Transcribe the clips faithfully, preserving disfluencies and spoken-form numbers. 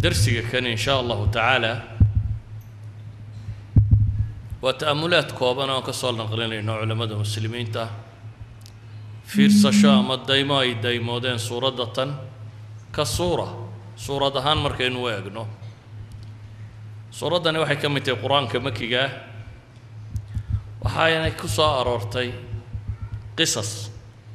درسك كان إن شاء الله تعالى وتأملات كوبنا وكسولنا قلنا إنه علماء المسلمين تا في الصشام الدايماي دايمودين سورة كصورة سورة دهان مركين واجنو سورة دهان وحي كمية القرآن كمكيجا وحاينا كسا أرورتي قصص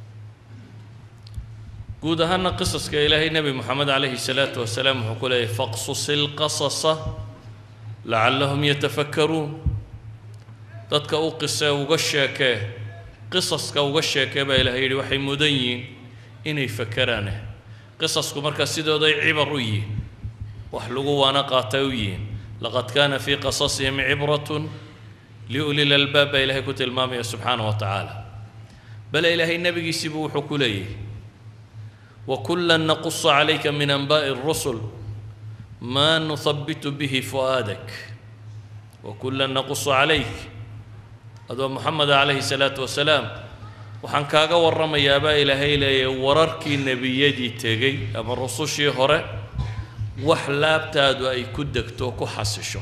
قود هنا قصص كإلهي نبي محمد عليه الصلاة والسلام وقول فاقصص القصص لعلهم يتفكرون dadka u qisay uga sheekay qisaska uga sheekay baa Ilaahay waxay mudayin inay fakaraan qisasku marka sidooday cibar u yihiin wax lagu waana qaatay u yihiin laqad kana fi qasasihim ibratun liulil albab Ilaahay ku tilmaamay subhanahu wa ta'ala bal Ilaahay nabigiisa buu wuxuu ku leeyahay wa kullan naqussu alayka min anba'i ar-rusul ma nuthabbitu bihi fuadak wa kullan naqussu alayka هذا محمد عليه الصلاة والسلام وحن كاغا ورما يابا إلهي لي ورركي النبي يدي تيجي أما الرسول شي هره وحلاب تادو أي كدك توكو حسشو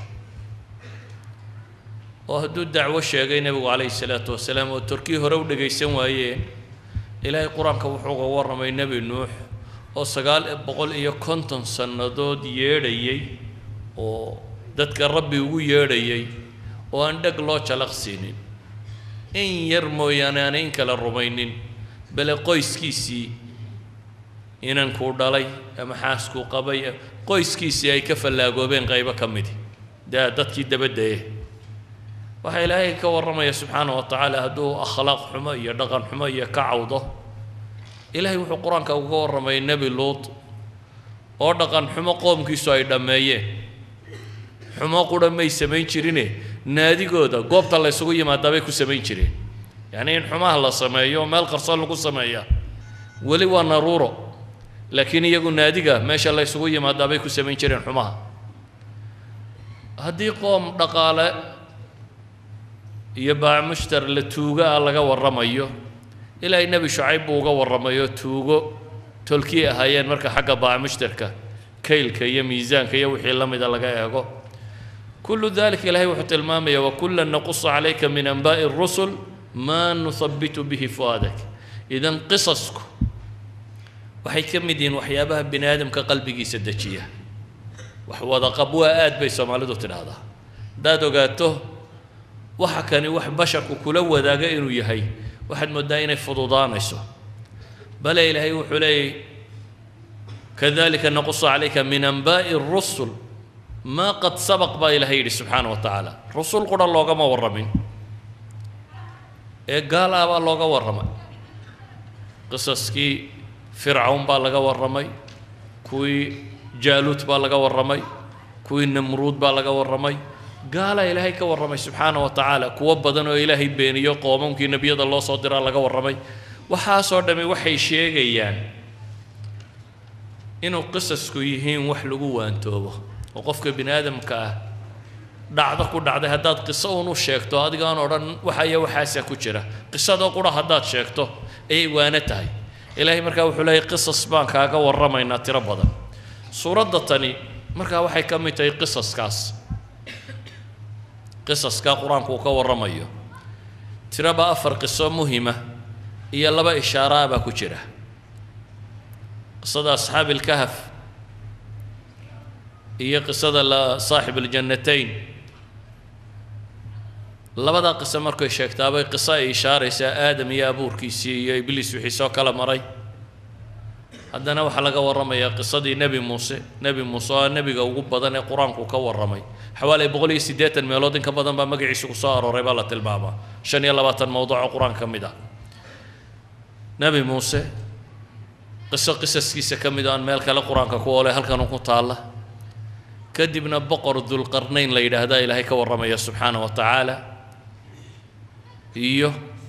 وهدو الدعوة الشيء النبي عليه الصلاة والسلام والتركي هره ودقي سموايه إلهي قرآن كوحوغا ورما النبي نوح وسقال بقول إيا كنتن سندود ييريي وددك ربي وييريي وعندك لو تشلق سنين إن يرمو يانين كلا الرومينين بل قيس كيسي إن نكور دالي أما حاسكو قبي قيس كيسي أي كفل لاقو بين غيبة كمدي دا دتكي دبده وحي لا يكورم يا سبحانه وتعالى هدو أخلاق حمية دغن حمية كعوضة إلهي وحو قرآن كورم النبي لوط ودغن حمى قوم كيسو أي دمية حمى قرآن ما يسمين شرينه نادي جودا قبض الله يسوي ما دابي كسمين شري يعني إن حماه الله سمايا مال قرصان لكو سمايا ولي ونرورو لكن يقول نادي جا ما شاء الله يسوي ما دابي كسمين شري حماه هدي قوم دقالة يباع مشتر لتوجا الله جو الرميو إلى النبي شعيب وجا الرميو توجو تلكي هايين مركا حاجة باع مشتركة كيل كي ميزان كي يوحي الله ميدا لقاه كل ذلك إلهي وحت المامية وكلا نقص عليك من أنباء الرسل ما نثبت به فؤادك إذن قصصك وحي كم دين وحيابها بني آدم كقلبك سدتشيه وحوض قبوها آد بيسا مالدوتن هذا دادو قادته وحكاني وح بشر وكلو داقين ويهي واحد مداين فضوضان يسو بل إلهي وحلي كذلك نقص عليك من أنباء الرسل ما قد سبق با إلهي سبحانه وتعالى رسول قد الله ما ورمين إيه قال أبا الله ورمي قصص كي فرعون با لغا ورمي كوي جالوت با لغا ورمي كوي نمرود با لغا ورمي قال إلهي كورمي سبحانه وتعالى كو بدن إلهي بينيو قومهم كي نبي الله صدر لغا ورمي وحاسو دمي وحي شيغيان إنه قصص كويهين وحلقوا وانتوبه وقفك بني آدم كا دعدك ودعده هداد قصة ونو شيكتو هذا كان أوران وحيا وحاسة كتيرة قصة ده قرا هداد شيكتو أي وانتهاي إلهي مركا وحلاي قصص بان كاكا ورمينا تربضا سورة دتني مركا وحي كمي تاي قصص كاس قصص كا قرآن كوكا ورميو تربا أفر قصة مهمة هي لبا إشارة با كتيرة قصة أصحاب الكهف هي قصة صاحب الجنتين لبدا قصة مركو شيكتابي قصة إشارة سا آدم يا بوركيسي يا إبليس وحيسو كلا مري هذا وحا لغا ورمي قصة دي نبي موسى نبي موسى نبي قوب بدن قرآن كوكا ورمي حوالي بغلي سيدات الميلودين كبدن بمقعي سوصار وريبالة البابا شان يلا باتن موضوع قرآن كمدا نبي موسى قصة قصص كيسة كمدان مالك لقرآن كوكا هل كانوا كنت كدبنا بقر ذو القرنين ليلة هذا إلهي كورمي سبحانه وتعالى إيوه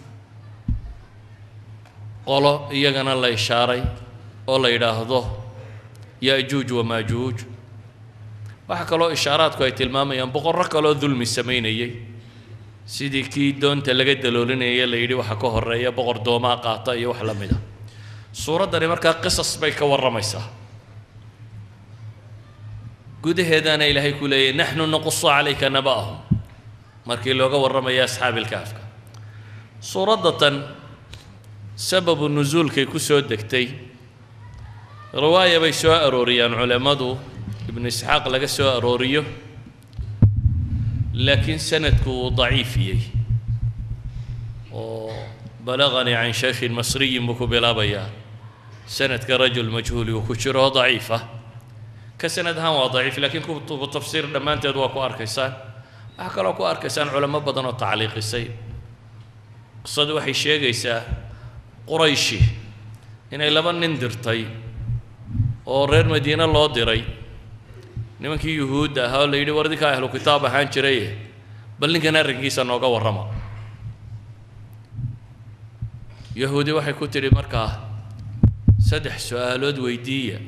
قالوا إيانا الله إشاري الله يراهضه يأجوج وماجوج وحكى له إشارات كويت الماما ينبقر ركا له ظلم السمين إيه سيدي كي دون تلقى دلولين إيه اللي يدي وحكوه الرأي بقر دوما قاطع إيه وحلم ده سورة داري مركا قصص بيك ورميسا gudaheedana ilaahay ku leeyay nahnu naqussu alayka naba'ahum markii looga warramaya asxaabil kaafka suuradatan sababu nuzuulkay ku soo degtay riwaaya bay soo arooriyaan culimadu ibn isxaaq laga soo arooriyo laakiin sanadku daciifiyay oo balagani can shaykhin masriyin buu ku bilaabayaa sanadka rajul majhuuli uu ku jiro daciifa ka sanad ahaan waa daciif laakiin kutubu tafsiir dhammaanteed waa ku arkaysaan waxaa kaloo ku arkaysaan culamo badan oo tacliiqisay qisadu waxay sheegaysaa qurayshi inay laba nin dirtay oo reer madiina loo diray nimankii yuhuudda ahaa oo la yidhi war idinkaa ahlu kitaab ahaan jiraye bal ninkan arrinkiisa nooga warrama yahuudi waxay ku tidhi markaa saddex su-aalood weydiiya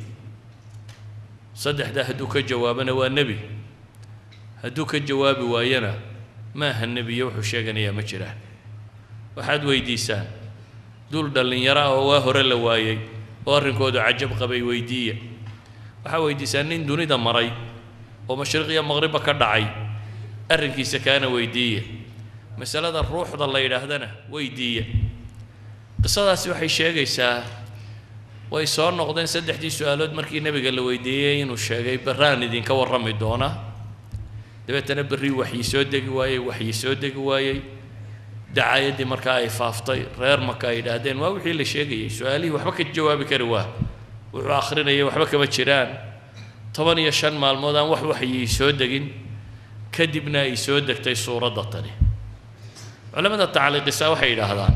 saddexda hadduu ka jawaabana waa nebi hadduu ka jawaabi waayana ma aha nebiyo wuxuu sheeganayaa ma jiraan waxaad weydiisaan dul dhallinyaro ah oo waa hore la waayey oo arrinkoodu cajab qabay weydiiya waxaa weydiisaan nin dunida maray oo mashriq iyo maqribba ka dhacay arrinkiisa kaana weydiiya masalada ruuxda la yidhaahdana weydiiya qisadaasi waxay sheegaysaa way soo noqdeen saddexdii su-aalood markii nebiga la weydiiyey inuu sheegay barraan idinka warrami doona dabeetana berri waxyi soo degi waayey waxyi soo degi waayey dacaayadii markaa ay faaftay reer marka ay yidhaahdeen waa wixii la sheegayey su-aalihii waxba ka jawaabi kari waa wuxuu akhrinayay waxba kama jiraan toban iyo shan maalmood aan wax waxyi soo degin kadibna ay soo degtay suuradda tani culamada tacliiqisa waxay yidhaahdaan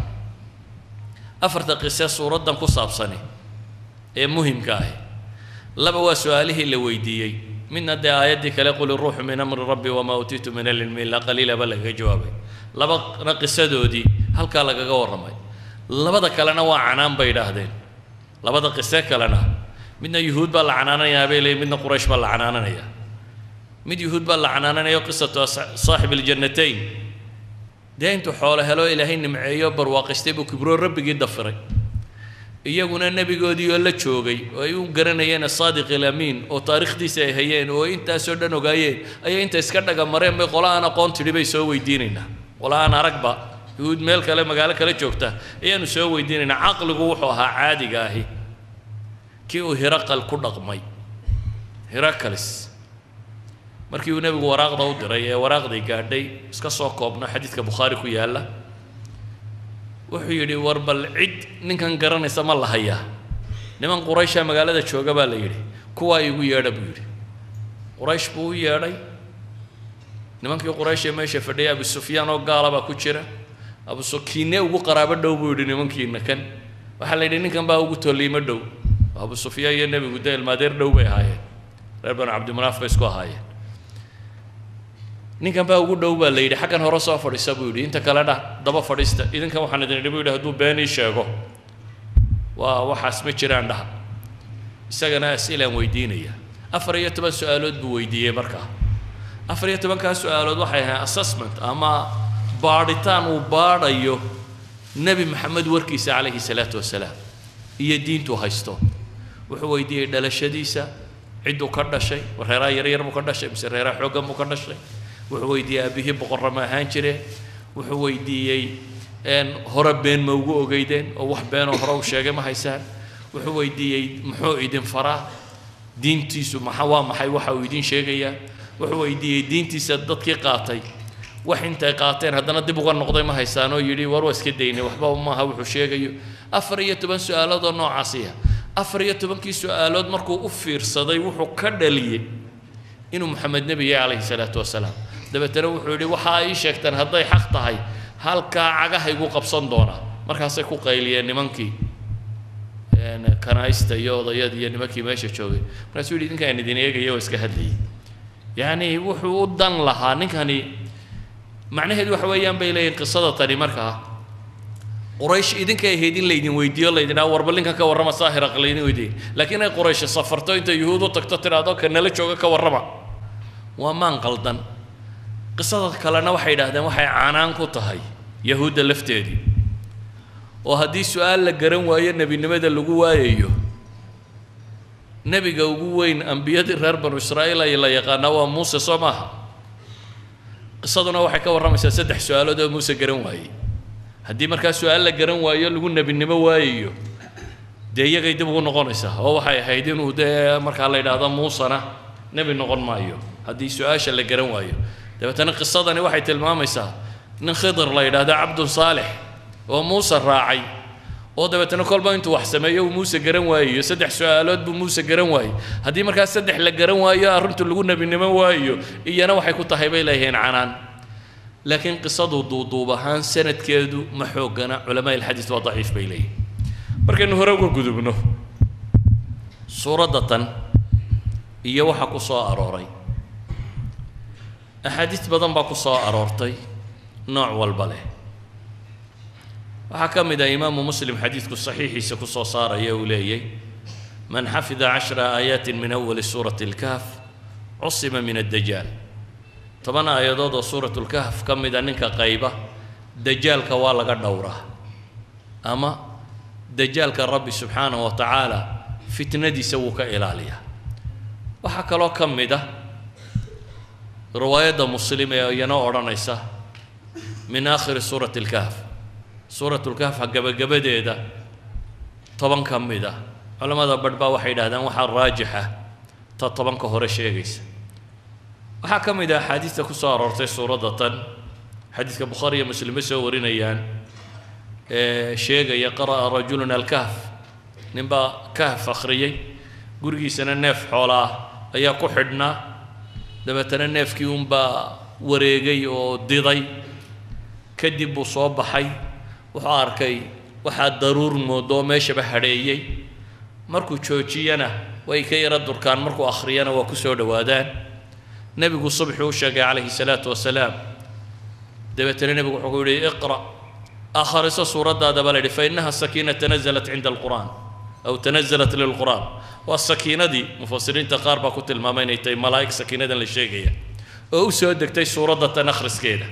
afarta qise suuraddan ku saabsani ee muhimka ah laba waa su-aalihii la weydiiyey midna dee aayaddii kale qul iruuxu min amri rabbi wamaa uutiitu min alcilmi illaa qaliila ba lagaga jawaabay labana qisadoodii halkaa lagaga warramay labada kalena waa canaan bay yidhaahdeen labada qise kalena midna yuhuud baa la canaananayaa bay leeyihin midna quraysh baa la canaananayaa mid yuhuud baa la canaananayo qisatu saaxib aljannatayn dee intuu xoolo helo ilaahay nimceeyo barwaaqistay buu kibroo rabbigii dafiray iyaguna nebigoodii oo la joogay oo ay u garanayeen asaadiq alamiin oo taariikhdiisa ay hayeen oo intaasoo dhan ogaayeen ayay inta iska dhaga mareen bay qola aan aqoon tidhi bay soo weydiinaynaa qola aan aragba yuhuud meel kale magaalo kale joogta ayaanu soo weydiinaynaa caqligu wuxuu ahaa caadiga ahi kii uu hiraqal ku dhaqmay hiraqalis markii uu nebigu waraaqda u diray ee waraaqday gaadhay iska soo koobno xadiidka bukhaari ku yaalla wuxuu yidhi war bal cid ninkan garanaysa ma la hayaa niman quraysha magaalada jooga baa la yidhi kuwaa igu yeedha buu yidhi quraysh buu u yeedhay nimankii quraysh ee meesha fadhiyay abu sufyaan oo gaala baa ku jira abu sukiine ugu qaraabo dhow buu yidhi nimankiina kan waxaa la yidhi ninkan baa ugu tolliimo dhow abu sufyaan iyo nebigu dee ilmaadeer dhow bay ahaayeen reer banu cabdimanaaf bay isku ahaayeen ninkan baa ugu dhow baa la yidhi xaggan hore soo fadhiisa buu yidhi inta kale dha daba fadhiista idinkan waxaan idin idhi buu yidhi hadduu been ii sheego waa waxaas ma jiraan dhaha isagana as'ilaan weydiinaya afar iyo toban su-aalood buu weydiiyey markaa afar iyo tobankaa su-aalood waxay ahayn assessment ama baadhitaan uu baadhayo nebi maxamed warkiisa calayhi salaatu wasalaam iyo diintuu haysto wuxuu weydiiyey dhalashadiisa cidduu ka dhashay reeraha yaryar buu ka dhashay mise reeraha xooggan buu ka dhashay wuxuu weydiiyey aabihii boqorra ma ahaan jireen wuxuu weydiiyey hore been ma ugu ogeydeen oo wax beenoo hore u sheegay ma haysaan wuxuu weydiiyey muxuu idin faraa diintiisu maxa waa maxay waxa uu idin sheegayaa wuxuu weydiiyey diintiisa dadkii qaatay wax intay qaateen haddana dib uga noqday ma haysaan oo yidhi war waa iska daynay waxba maaha wuxuu sheegayo afar iyo toban su-aalood oo noocaasiya afar iyo tobankii su-aalood markuu u fiirsaday wuxuu ka dhaliyey inuu maxamed nebi yahay calayhi salaatu wasalaam dabeetana wuxuu yidhi waxaa ii sheegtaan hadday xaq tahay halkaa cagahaygu qabsan doonaa markaasay ku qayliyeen nimankii kanaayista iyo odayadii iyo nimankii meesha joogay markaasuu yidhi ninkaan idin eegaya oo iska hadlayay yacni wuxuu u dan lahaa ninkani macnaheedu waxa weeyaan bay leeyihin qisada tani markaa quraysh idinkay ahayd in laydin weydiiyo laydinaa warba ninkan ka warrama saahiraq laydin weydiiyey laakiin ay quraysh safarto intay yuhuud u tagto tidhaahdo ka nala jooga ka warrama waa maan qaldan qisada kalena waxay yidhaahdeen waxay canaan ku tahay yahuudda lafteedii oo haddii su-aal la garan waayo nebinimada lagu waayayo nebiga ugu weyn ambiyadii reer banu israa'iil ay la yaqaanaa waa muuse soo maaha qisaduna waxay ka warramaysaa saddex su-aalood oo muuse garan waayey haddii markaa su-aal la garan waayo lagu nebinimo waayayo dee iyagay dib ugu noqonaysaa oo waxay ahayd inuu dee markaa la yidhaahdo muusena nebi noqon maayo haddii su-aasha la garan waayo dabeetana qisadani waxay tilmaamaysaa nin khidr la yidhaahdo cabdun saalix oo muuse raacay oo dabeetana kolba intuu wax sameeyo uu muuse garan waayayo saddex su-aalood buu muuse garan waayey haddii markaa saddex la garan waayo arrintu lagu nebinimo waayo iyana waxay ku tahay bay leeyihiin canaan laakiin qisadu duuduub ahaan sanadkeedu ma xoogana culamaa ilxadiis waa daciif bay leeyihin markaynu hore uga gudubno suuradda tan iyo waxa ku soo arooray axaadiis badan baa ku soo aroortay nooc walba leh waxaa ka mid ah imaamu muslim xadiidku saxiixiisa ku soo saaraya uu leeyay man xafida cashra aayaatin min awali suurati alkahf cusima min addajaal toban aayadood oo suuratu lkahf ka mida ninka qayba dajaalka waa laga dhowraa ama dajaalka rabbi subxaanahu wa tacaala fitnadiisa wuu ka ilaaliyaa waxaa kaloo ka mid ah riwaayadda muslim ee iyana odhanaysa min aakhiri suurati alkahf suuratu lkahfa gabagabadeeda toban ka mid ah culamada badh baa waxay yidhahdaan waxaa raajixa ta tobanka hore sheegaysa waxaa ka mid ah axaadiista ku soo aroortay suuradda tan xadiidka bukhaari iyo muslim bay soo warinayaan ee sheegaya qara'a rajulun alkahf ninbaa kahf akhriyey gurigiisana neef xoola ah ayaa ku xidhnaa dabeetana neefkii unbaa wareegay oo diday kadib buu soo baxay wuxuu arkay waxaa daruur moodoo meeshaba hadheeyey markuu joojiyana way ka yara durkaan markuu akhriyana waa ku soo dhowaadaan nebigu subxii u sheegay calayhi salaatu wasalaam dabeetana nebigu wuxuu ku yidhi iqra' akhriso suuraddaada baa la yidhi fa innaha sakiina tanazalat cinda alqur'aan aw tanazalat lilqur'aan waa sakiinadii mufasiriinta qaar baa ku tilmaamay inay tahay malaa'ig sakiinadan la sheegaya oo u soo degtay suuradda tan akhriskeeda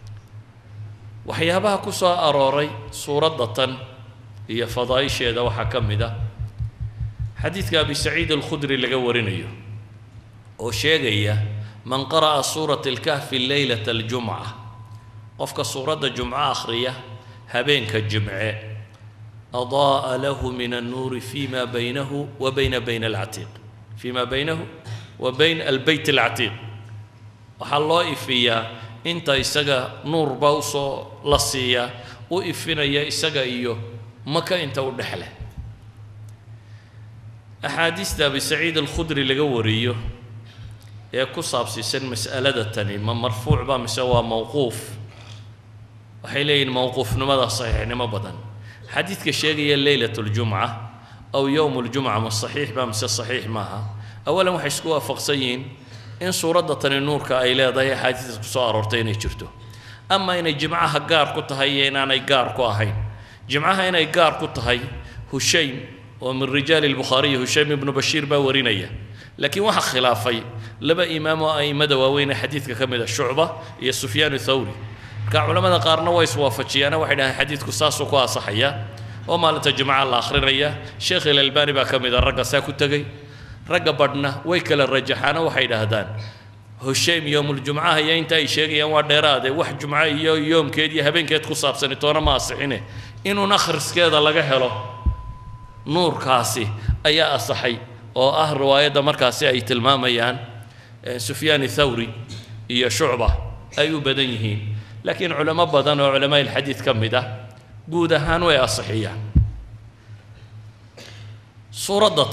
waxyaabaha ku soo arooray suuradda tan iyo fadaa'isheeda waxaa ka mid ah xadiidka abi saciid alkhudri laga warinayo oo sheegaya man qara'a suurata alkahfi leylata aljumca qofka suuradda jumco akhriya habeenka jimce أضاء له من النور فيما بينه وبين بين العتيق فيما بينه وبين البيت العتيق وحلو إفيا أنت إسجا نور باوسو لصيا وإفنا يا إسجا إيو مكا أنت ودحله أحاديث أبي سعيد الخدري لجوريه يا كصاب سن مسألة التاني ما مرفوع بمسوى موقوف وحيلين موقوف نماذا صحيح نما بدن حديث كشيء ليلة الجمعة أو يوم الجمعة من الصحيح بمس الصحيح معها أولا وحيسكوها فقسيين إن صورة النور كأيلا ضيع حديث صار ورتين يشرتو أما إن الجمعة هجار كنت هاي إن أنا يجار كواهين جمعة هنا يجار كنت هاي هشيم ومن رجال البخاري هشيم بن بشير باورينية لكن واحد خلافي لبا إمام أي مدى وين حديث كمدة الشعبة هي سفيان الثوري كعلماء قارنا ويسوافجيانا واحد حديث قصاص وكوا صحية وما لتجمع الآخرية شيخ الألباني بكم إذا رجع ساكت تجي رجع بدنا ويكل الرجحانا واحد هذان هشيم يوم الجمعة هي أنت أي شيء يوم وديرادة واحد جمعة يوم كذي هبين كذا قصاب سنتونا ما صحينه إنه نخرس كذا لقى له نور كاسي أي أصحي أو أهل رواية دمر كاسي أي تلمام أيان سفيان الثوري هي شعبة أي بدنيهين لكن علماء بدن وعلماء الحديث كم ده جودهان ويا صحية صورة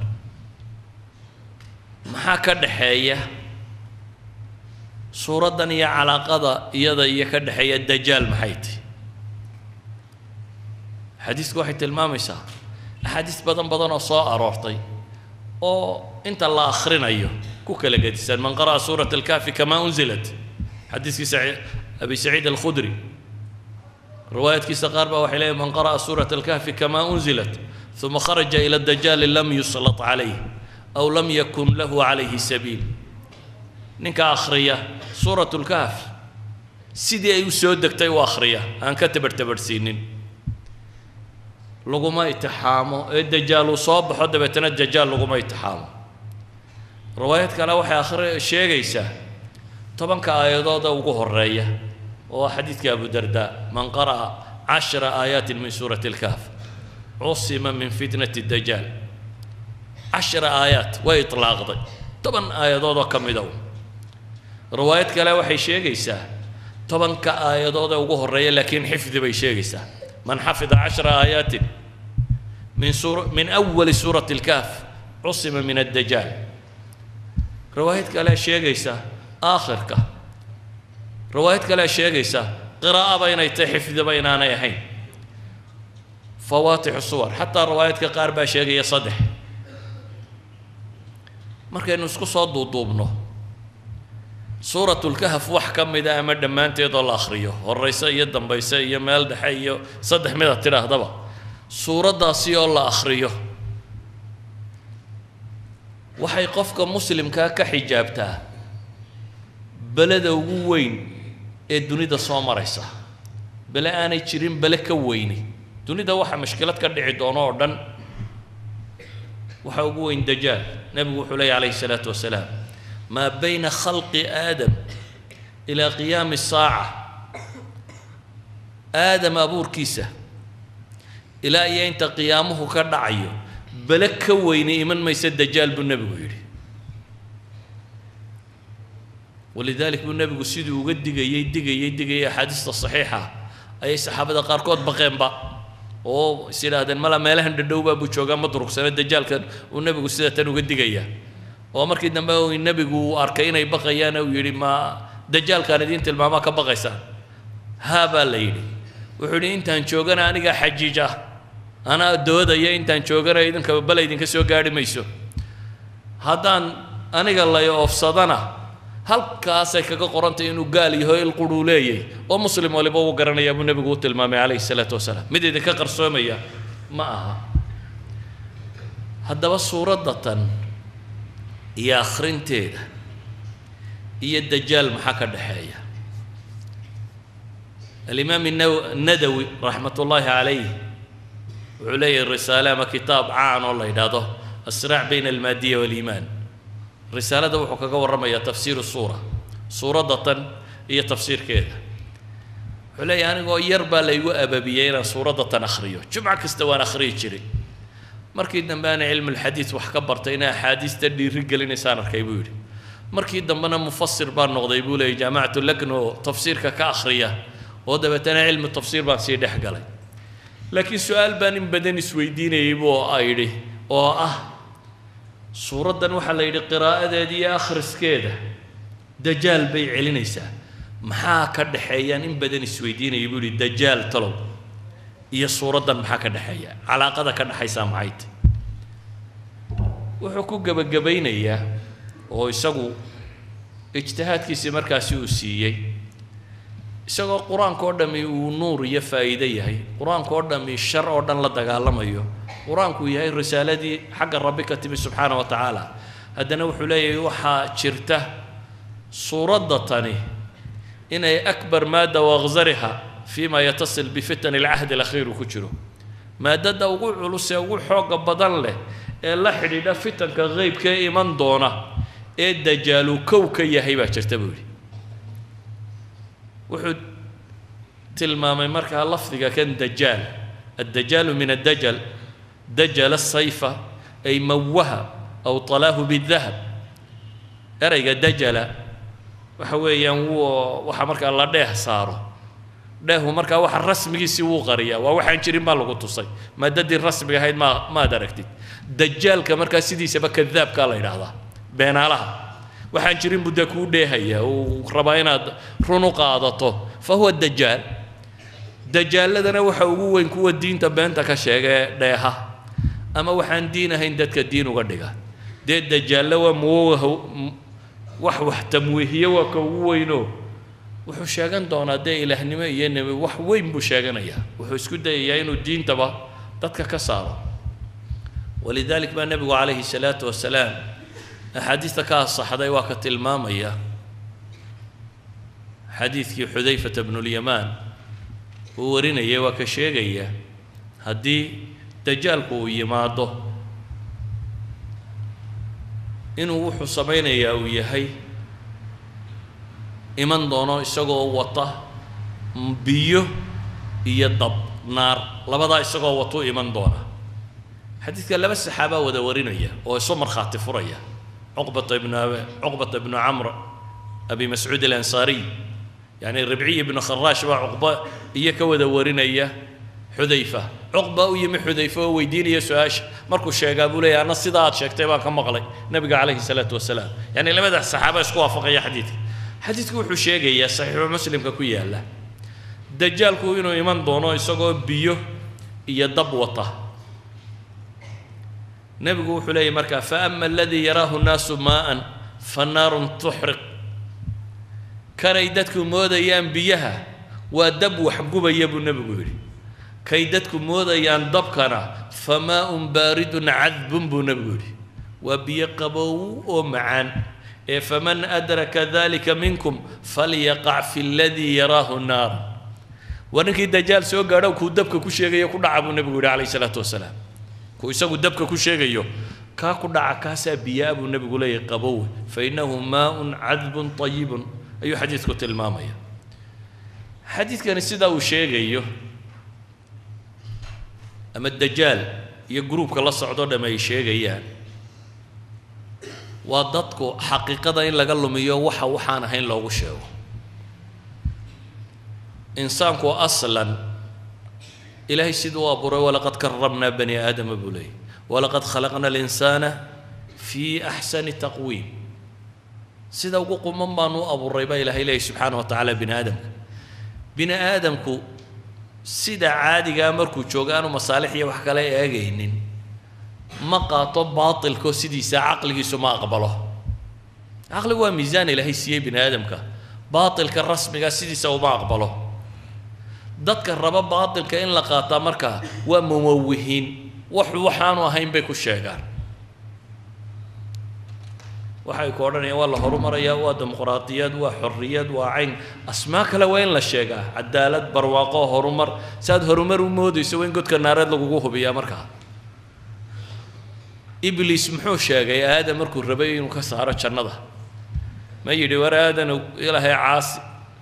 ما كان حية صورة هي علاقة يدا يكاد حية الدجال محيتي حديث واحد المامسة حديث بدن بدن وصاء رورتي أو أنت الله آخرين أيه كوكا لقيت من قرأ سورة الكافي كما أنزلت حديث سعيد أبي سعيد الخدري رواية كيس قاربة وحليه من قرأ سورة الكهف كما أنزلت ثم خرج إلى الدجال لم يسلط عليه أو لم يكن له عليه سبيل نكا أخرية سورة الكهف سيدي أيو سودك تيو أخرية أن كتبر تبر سينين لقوما يتحامو الدجال وصاب حد بيتنا الدجال لقوما يتحامو رواية كلا وحي آخر الشيء جيسا طبعا كآيات هذا وجوه الرأي وحديث أبو درداء من قرأ عشر آيات من سورة الكهف عصم من فتنة الدجال عشر آيات ويطلق ضي طبعا آيات هذا كم يدو رواية كلا وحي شيء جيسا طبعا كآيات هذا وجوه الرأي لكن حفظ بشيء جيسا من حفظ عشر آيات من سورة من أول سورة الكهف عصم من الدجال رواية كلا شيء جيسا آخر كه رواية كلا شيء جيسا قراءة بين يتحفظ بين أنا يحين فواتح الصور حتى رواية كقاربة شيء جيسا صدح مركي نسكو صدو ضوبنه سورة الكهف وحكم إذا أمد ما أنت يضل آخريه والرئيسية الدنبيسية مال دحية صدح مذا تراه ضبا سورة داسية الله آخريه waxay qofka muslimka ka xijaabtaa balada ugu weyn ee dunida soo maraysa bala aanay jirin bala ka weyni dunida waxa mushkilad ka dhici doono oo dhan waxa ugu weyn dajaal nabigu wuxuu leeyahay alayhi salaatu wasalaam ma bayna khalqi aadam ila qiyam as-saa'a aadam abuurkiisa ila ay inta qiyaamuhu ka dhacayo بلك ويني من ما يسد دجال بالنبي يري ولذلك بالنبي سيدي وقد جاي يدقي يدقي حديث الصحيحة أي صحابة قاركود بقيم با أو سير هذا الملا ما له الدوبة بوشوجا مطرق سنة الدجال كان والنبي سيدي تنو قد جاي وأمر كده نبأ النبي وأركينا يبقى يانا ويري ما دجال كان دين تلما ما كبقى سان هذا الليل وحولي أنت هنشوجنا أنا حجيجة أنا دود أيه إنت أنشوجر أيضا كبلا أيضا كسو قاري ميسو هذا أنا قال لا يوف صدنا هل كاسك كقرنت إنه قال يهوي القرولية ومسلم ولا بو قرنا يا ابو النبي قلت المام عليه الصلاة والسلام مدي ذيك قرصومية معها هذا بس صورة دتن يا آخرين تيدا هي الدجال محاكا دحية الإمام الندوي رحمة الله عليه وعليه الرسالة ما كتاب عان والله يداده الصراع بين المادية والإيمان رسالة ده وحكا ورمى تفسير الصورة صورة دتن هي تفسير كذا عليه يعني هو يربى ليو أبابيين صورة دتن أخريه جمعة كستوان أخريه شري مركي دنبان علم الحديث وحكبرتينا حديث تدي رجال الإنسان كيبولي مركي دنبان مفسر بان نقضي يقول جماعة لكنه تفسير كأخريه وده بتنا علم التفسير بان سيد حقلي لكن سؤال بان بدن سويدين يبو ايدي او اه سورة waxa la yiri qiraa'adeedii akhris keeda dajaal bay celinaysaa maxaa ka dhaxeeyaan in badan isweydiinay buu yiri dajaal talow iyo suuradan maxaa ka dhaxeeya calaaqada ka dhaxaysa maxay wuxuu ku gabagabaynayaa oo isagu ijtihaadkiisa markaasi uu siiyay isagoo quraanka oo dhami uu nuur iyo faa'iido yahay quraanka oo dhami shar oo dhan la dagaalamayo quraanku yahay risaaladii xagga rabbika tibi subhanahu wa ta'ala hadana wuxuu leeyahay waxa jirta suuradatani inay akbar maada waqzariha fima yatasil bi fitan al-ahd al-akhir ku jiro maadada ugu culus ee ugu xoog badan leh ee la xidhiidha fitanka qaybka iman doona ee dajaalu kowka yahay ba jirta buu وحد تلمامي مركها لفظك كان دجال الدجال من الدجل دجل الصيفة أي موها أو طلاه بالذهب أريق دجل وحويا وحا مركا الله ديه صاره ده مركا وحا الرسم يسيوه غريا ووحا انشري ما لغو تصي ما ددي الرسم هاي ما ما دركتي دجال كمركا سيدي سبا كذاب كالا يرادا بين علىها waxaan jirin budda ku dheehaya oo raba inaad runu qaadato fahuwa dajjal dajjaladana waxa ugu weyn kuwa diinta beenta ka sheegay dheeha ama waxaan diinahayn dadka diin uga dhiga de dajjal waa muuwaha wax wax tamwiihiyo waa ka ugu weyno wuxuu sheegan doonaa de ilaahnimo iyo nabi wax weyn buu sheeganaya wuxuu isku dayayaa inuu diintaba dadka ka saaro ولذلك ما النبي عليه الصلاة والسلام حديث كاس صحدي وقت المامية حديث حذيفة بن اليمان ورنا يوك شيغية haddii dajaalku uu yimaado inuu wuxuu samaynayaa uu yahay iman doono isagoo wata biyo iyo dab naar labadaa isagoo watuu iman doona xadiidka laba saxaabaa wada warinaya oo isu markhaati furaya cuqbata ibnu cuqbata ibnu camr abi mascuud alansaariy yani ribciy ibnu kharaash baa cuqba iyo ka wada warinaya xudayfa cuqba u yimi xudayfa oo weydiinaya su-aasha markuu sheegaa buu leeyahay anna sidaa aad sheegtay baan ka maqlay nabiga calayhi salaatu wasalaam yani labadaas saxaaba isku waafaqaya xadiidka xadiidku wuxuu sheegayaa saxiixu muslimka ku yaalla dajaalku inuu iman doono isagoo biyo iyo dab wata nabigu wuxuu leeyahay markaa fa ama aladii yaraahu nnaasu maa'an fannaarun tuxriq kanay dadku moodayaan biyaha waa dab wax gubaya buu nabigu yidhi kay dadku moodayaan dabkana famaa'un baaridun cadbun buu nabigu yidhi waa biyo qabow oo macaan ee faman adraka dalika minkum falyaqac fi aladii yaraahu nnaar waa ninkii dajaal soo gaadho kuu dabka ku sheegayo ku dhaca buu nabigu yidhi calayhi salaatu wasalaam kuu isagu dabka ku sheegayo kaa ku dhaca kaasaa biyaa buu nabigu leeyahay qabow fa innahu maa'un cadbun tayibun ayuu xadiidku tilmaamaya xadiidkani sidaa uu sheegayo ama dajaal iyo gruubka la socdo dham ay sheegayaan waa dadku xaqiiqada in laga lumiyo waxa waxaan ahayn loogu sheego insaanku aslan ilaahay siduu u abuuray walaqad karramnaa bani aadama buu leeyay walaqad khalaqna alinsaana fii axsani taqwiim sida ugu quman baanu u abuuray baa ilaahay leeyay subxaana wa tacaala bini aadamka bini aadamku sida caadigaa markuu joogo aanu masaalix iyo wax kale eegaynin ma qaato baatilko sidiisa caqligiisu ma aqbalo caqligu waa miisaan ilaahay siiyey bini aadamka baatilka rasmiga sidiisa uma aqbalo dadka raba baatilka in la qaataa markaa waa mumawihiin wax waxaanu ahayn bay ku sheegaan waxay ku odhanayaan waa la horumarayaa waa dimuqraadiyad waa xorriyad waa cayn asmaa kale waa in la sheegaa cadaalad barwaaqo horumar saad horumar u moodayso waa in godka naareed lagugu hubiyaa markaa ibliis muxuu sheegay aadam markuu rabay inuu ka saaro jannada ma yidhi war aadanow ilaahay caasi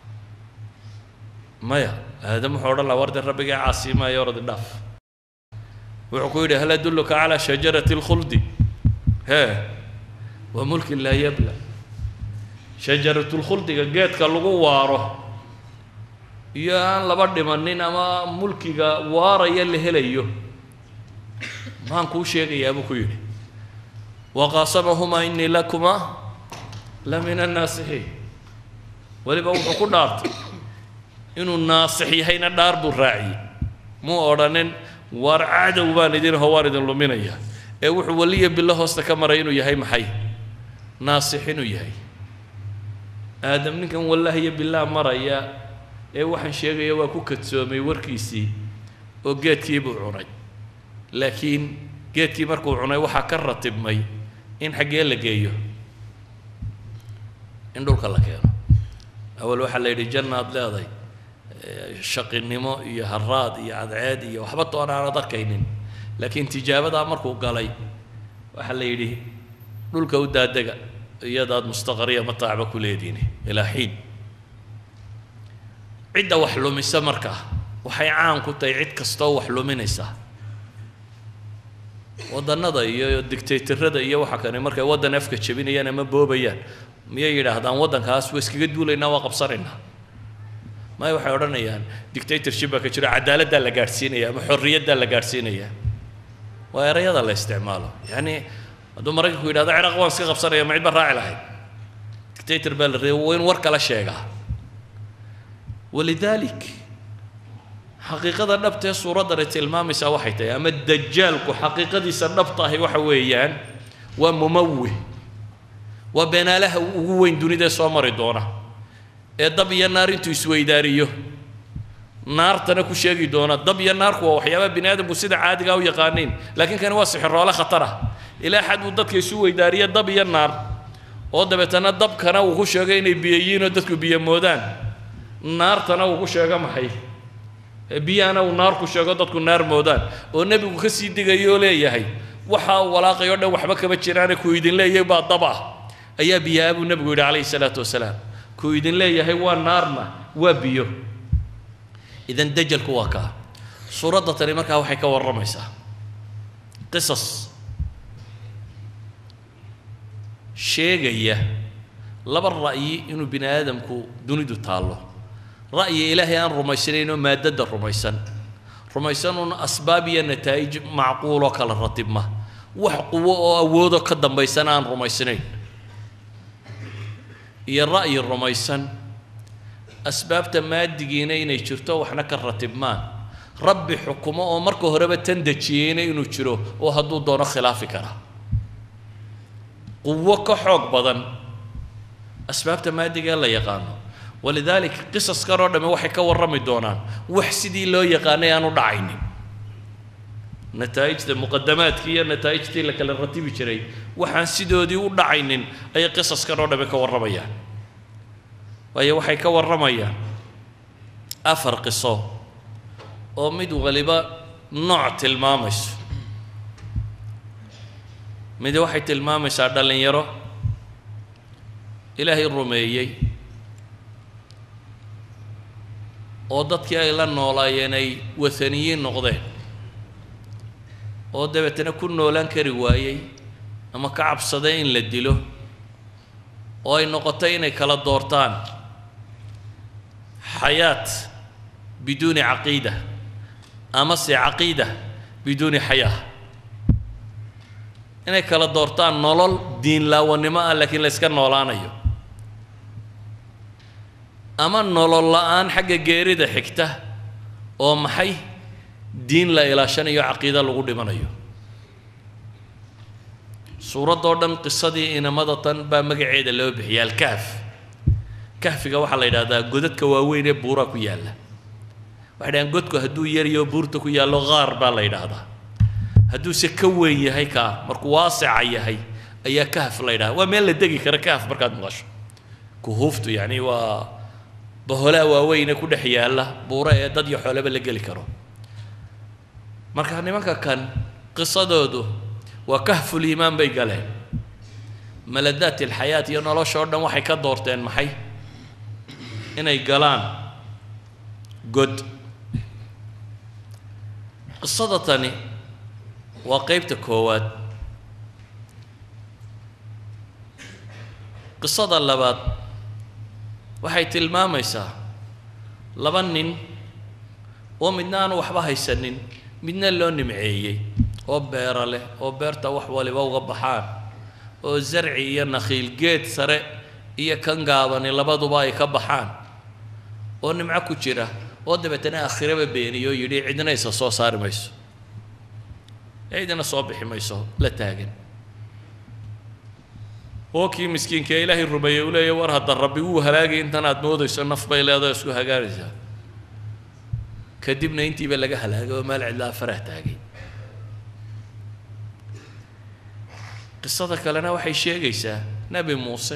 maya aadam wuxuu odhan lahaa warde rabbigay caasi maayo oradi dhaaf wuxuu ku yidhi hal adulluka calaa shajarati alkhuldi hee waa mulkin laa yabla shajaratulkhuldiga geedka lagu waaro iyo aan laba dhimanin ama mulkiga waaraya la helayo maan kuu sheegayaa buu ku yidhi waqaasamahumaa innii lakuma la min annaasixiin weliba wuxuu ku dhaartay inuu naasix yahayna dhaar buu raaciyey muu odhanin waar cadow baan idin ho waan idin luminaya ee wuxuu weliya bilo hoosta ka maray inuu yahay maxay naasix inuu yahay aadam ninkan wallahiyo bilaa maraya ee waxaan sheegaya waa ku kadsoomay warkiisii oo geedkii buu cunay laakiin geedkii markuu cunay waxaa ka ratibmay in xaggee la geeyo in dhulka la keeno awal waxaa la yidhi janna aad leeday shaqinimo iyo haraad iyo cadceed iyo waxba toon aanad arkaynin laakiin tijaabadaa markuu galay waxaa la yidhi dhulka u daadega iyadaad mustaqariya mataacba ku leediini ilaa xiin cidda wax lumisa markaa waxay caan ku tahay cid kastoo wax luminaysa wadannada iyo dictatorada iyo waxa kane markay waddan afka jabinayaan ama boobayaan miyay yidhaahdaan waddankaas waa iskaga duulaynaa waa qabsanaynaa maya waxay odhanayaan dictatorship baa ka jira cadaaladdaa la gaadhsiinaya ama xorriyaddaa la gaadhsiinaya waa erayada la isticmaalo yacni hadduu maraykanku yidhahdo ciraaq waan iska qabsanaya ma cid baa raaci lahayd dictator baa la reebay waa in war kala sheegaa walidaalik xaqiiqada dhabtee suuraddani tilmaamaysaa waxay tahay ama dajaalku xaqiiqadiisa dhabta ahi waxa weeyaan waa mumawih waa beenaalaha ugu weyn dunida soo mari doona ee dab iyo naar intuu isweydaariyo naartana ku sheegi doona dab iyo naarku waa waxyaabaha bini aadamku sida caadigaa u yaqaaniin laakiin kani waa sixiroole khatar ah ilaa xad uu dadka isu weydaariyo dab iyo naar oo dabeetana dabkana uu ku sheego inay biyo yihiin oo dadku biyo moodaan naartana uu ku sheego maxay biyana uu naar ku sheego dadku naar moodaan oo nabigu ka sii digayo leeyahay waxa walaaqayo dhan waxba kama jiraan ku idin leeyahay baa daba ayaa biyaa buu nabigu yiri calayhi salaatu wasalaam ku idin leeyahay waa naarna waa biyo idan dajalku waa ka suuradda tani markaa waxay ka warramaysaa qisas sheegaya laba ra'yi inuu bini aadamku dunidu taalo ra'yi ilaahay aan rumaysanayno maadada rumaysan rumaysanuna asbaab iyo nataa'ij macquulo kala ratibma wax quwo oo awoodo ka dambaysan aan rumaysanayn iyo ra'yi rumaysan asbaabta maadigiina inay jirto waxna ka ratibmaan rabbi xukumo oo marka horeba tan dajiyayna inuu jiro oo hadduu doono khilaafi kara quwo ka xoog badan asbaabta maadiga la yaqaano walidaalika qisas karo dhame waxay ka warrami doonaan wax sidii loo yaqaanay aanu dhacaynin nataa'ijta muqaddamaadkii iyo nataa'ijtii la kala ratibi jiray waxaan sidoodii u dhacaynin ayay qisas karo dhame ka warramayaan waayo waxay ka warramayaan afar qiso oo mid waliba nooc tilmaamayso mid waxay tilmaamaysaa dhalinyaro ilaahay rumeeyey oo dadkii ay la noolaayeen ay wathaniyiin noqdeen oo dabeetana ku noolaan kari waayey ama ka cabsaday in la dilo oo ay noqotay inay kala doortaan xayaat biduuni caqiida ama se caqiida biduuni xayaa inay kala doortaan nolol diin laawanimo ah laakiin la iska noolaanayo ama nolol la'aan xagga geerida xigta oo maxay diin la ilaashanayo caqiida lagu dhimanayo suuradoo dhan qisadii inamada tan baa magaceeda loo bixiyaa alkahf kahfiga waxaa la yidhahdaa godadka waaweyn ee buuraa ku yaalla waxay dhahaan godku hadduu yaryo buurta ku yaallo qaar baa la yidhaahdaa hadduu se ka weyn yahay kaa markuu waasica yahay ayaa kahf la yidhahdaa waa meel la degi kara kahf markaad maqasho kuhuuftu yacni waa baholaa waaweyne ku dhex yaalla buura ee dad iyo xoolaba la geli karo marka nimanka kan qisadoodu waa kahful iimaan bay galeen maladaat alxayaat iyo nolosha oo dhan waxay ka doorteen maxay inay galaan god qisada tani waa qaybta koowaad qisada labaad waxay tilmaamaysaa laba nin oo midna aan waxba haysanin midna loo nimceeyey oo beera leh oo beerta wax waliba uga baxaan oo zarci iyo nakhiil geed sare iyo kan gaabani labaduba ay ka baxaan oo nimco ku jira oo dabeetana aakhiraba beeniyo yidhi cidna isa soo saari mayso cidna soo bixi mayso la taagan oo kii miskiinka ilaahay rumeeyay uu leeyahay war hadda rabbi uu halaagay intan aad moodayso naf bay leedahay isku hagaaraysaa kadibna intiiba laga halaagay oo meel cidla faraha taagay qisada kalena waxay sheegaysaa nabi muuse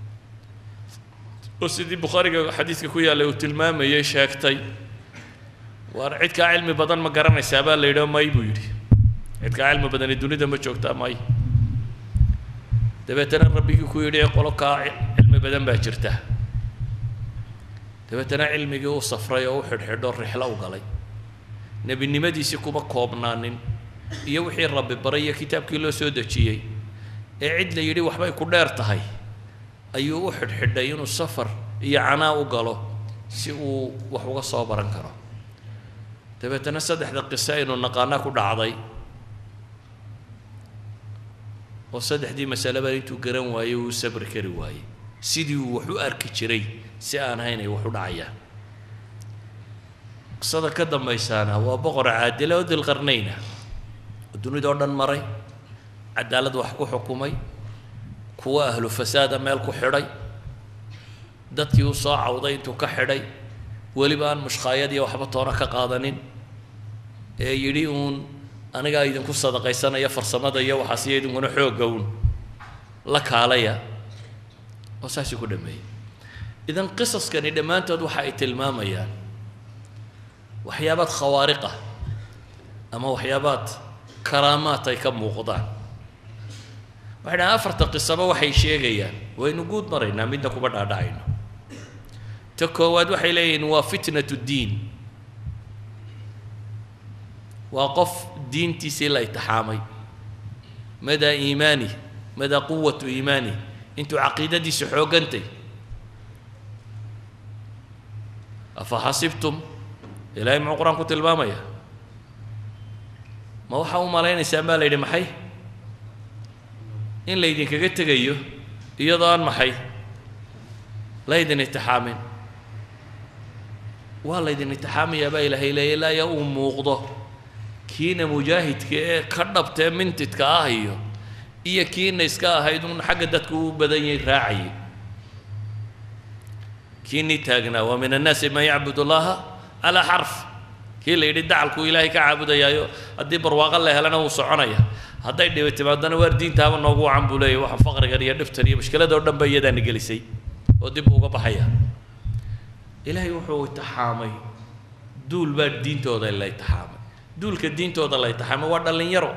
oo sidii bukhaariga xadiiska ku yaallay uu tilmaamayay sheegtay war cid ka cilmi badan ma garanaysaa baa la yidhi may buu yidhi cid ka cilmi badan dunida ma joogtaa may dabeetana rabbigii ku yidhi qolo kaa cilmi badan baa jirta dabeetana cilmigii u safray oo u xidhxidho rixlo u galay nebinimadiisii kuma koobnaanin iyo wixii rabbi baray iyo kitaabkii loo soo dejiyey ee cid la yidhi waxbay ku dheer tahay ayuu u xidhxidhay inuu safar iyo canaa u galo si uu wax uga soo baran karo dabeetana saddexda qiso aynu naqaanaa ku dhacday oo saddexdii masaleba intuu garan waayey uu sabri kari waayey sidii uu wax u arki jiray si aan ahayn ay wax u dhacayaan qisada ka dambaysaana waa boqor caadila oo dilqarnayna oo dunidoo dhan maray cadaalad wax ku xukumay kuwa ahlu fasaada meel ku xidhay dadkii u soo cawday intuu ka xidhay weliba aan mushqaayad iyo waxba toona ka qaadanin ee yidhi uun anigaa idinku sadaqaysanaya farsamada iyo waxaas iyo idinkuna xoogga uun la kaalaya oo saasii ku dhameeyey idan qisaskani dhammaantood waxa ay tilmaamayaan waxyaabaad khawaariqa ama waxyaabaad karaamaad ay ka muuqdaan waxay dhahaan afarta qisaba waxay sheegayaan waynu guud maraynaa midna kuma dhaadhacayno ta koowaad waxay leeyihiin waa fitnatu diin waa qof diintiisii la itixaamay madaa iimaani madaa quwatu iimaani intuu caqiidadiisa xoogantay afa xasibtum ilaahay muxuu qur-aan ku tilmaamaya ma waxaa u malaynaysaa baa la yidhi maxay in laydinkaga tegayo iyadoo aan maxay laydin itixaamin waa laydin itixaamayaa baa ilaahay leeya ilaa ya uu muuqdo kiina mujaahidka ee ka dhabtee mintidka ah iyo iyo kiina iska ahayd un xagga dadku u badan yahay raacayay kiinii taagnaa wa min annaasi man yacbudu allaha calaa xarf kii la yidhi dacalkuu ilaahay ka caabudayaayo haddii barwaaqo la helana wuu soconaya hadday dhibi timaadana waar diintaaba noogu wacan buu leeyahy waxa faqrigan iyo dhibtan iyo mushkiladoo dhan ba iyadaana gelisay oo dib uga baxaya ilaahay wuxuu itixaamay duul baa diintooda la itixaamay duulka diintooda la itixaamay waa dhallinyaro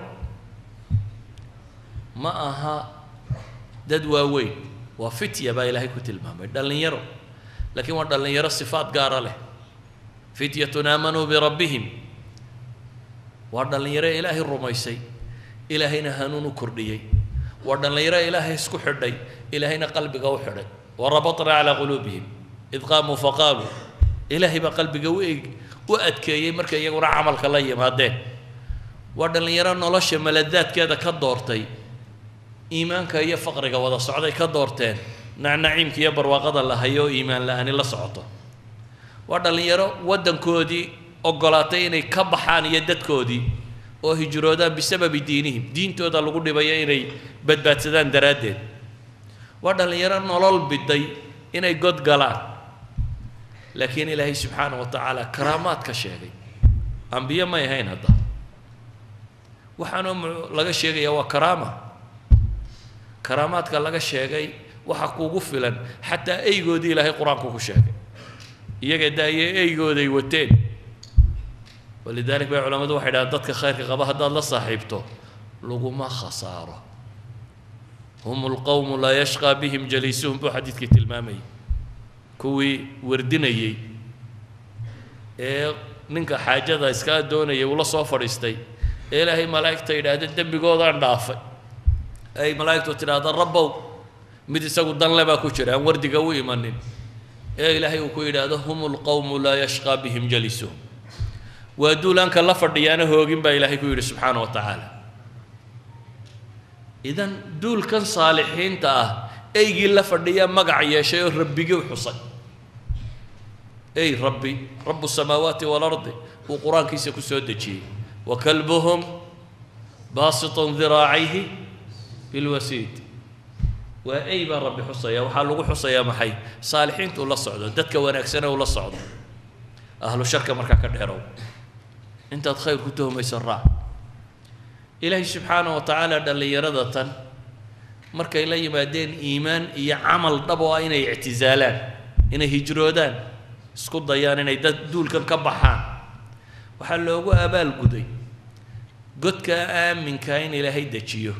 ma aha dad waaweyn waa fitya baa ilaahay ku tilmaamay dhallinyaro laakiin waa dhallinyaro sifaad gaara leh fityatun aamanuu birabbihim waa dhallinyaro ilaahay rumaysay ilaahayna hanuun u kordhiyey waa dhallinyaro ilaahay isku xidhay ilaahayna qalbiga u xidhay warabatna calaa quluubihim id qaamuu faqaaluu ilaahay baa qalbiga u eeg u adkeeyey markay iyaguna camalka la yimaadeen waa dhallinyaro nolosha maladaadkeeda ka doortay iimaanka iyo faqriga wada socday ka doorteen nacnaciimka iyo barwaaqada la hayo iimaan la-aani la socoto waa dhallinyaro waddankoodii oggolaatay inay ka baxaan iyo dadkoodii oo hijroodaan bisababi diinihim diintooda lagu dhibayo inay badbaadsadaan daraaddeed waa dhallinyaro nolol biday inay god galaan laakiin ilaahay subxaana wa tacaala karaamaad ka sheegay ambiye may ahayn hadda waxaanoo laga sheegayaa waa karaama karaamaadka laga sheegay waxa kuugu filan xataa eygoodii ilaahay qur-aanku ku sheegay iyaga daaye eygooday wateen walidalik bay culammadu waxay dhahaan dadka khayrka qaba haddaad la saaxiibto laguma khasaaro hum lqowmu laa yashqaa bihim jaliisuhum buu xadiidkii tilmaamayay kuwii wardinayey ee ninka xaajada iska doonayay uu la soo fadhiistay ee ilaahay malaa'igta yidhaahda dembigoodaan dhaafay ay malaa'igtu tidhaahda rabbow mid isagu danle baa ku jira aan wardiga u imanin ee ilaahay uu ku yidhaahdo hum lqowmu laa yashqaa bihim jaliisuhum waa duulaanka la fadhiyaana hoogin baa ilaahay ku yidhi subxaana wa tacaala idan duulkan saalixiinta ah eygii la fadhiya magac yeeshay oo rabbigii u xusay ey rabbi rabu samaawaati waalardi uu qur-aankiisa ku soo dejiyey wa kalbuhum baasitun diraacayhi bilwasiid waa ey baa rabbi xusaya waxaa lagu xusayaa maxay saalixiintu la socdo dadka wanaagsane uu la socdo ahlu sharka markaa ka dheerow intaad khayr ku tuhmayso raac ilaahay subxaana wa tacaala dhallinyarada tan markay la yimaadeen iimaan iyo camal dhab oo ah inay ictisaalaan inay hijroodaan isku dayaan inay dad duulkan ka baxaan waxaa loogu abaalguday godka aaminka in ilaahay dejiyo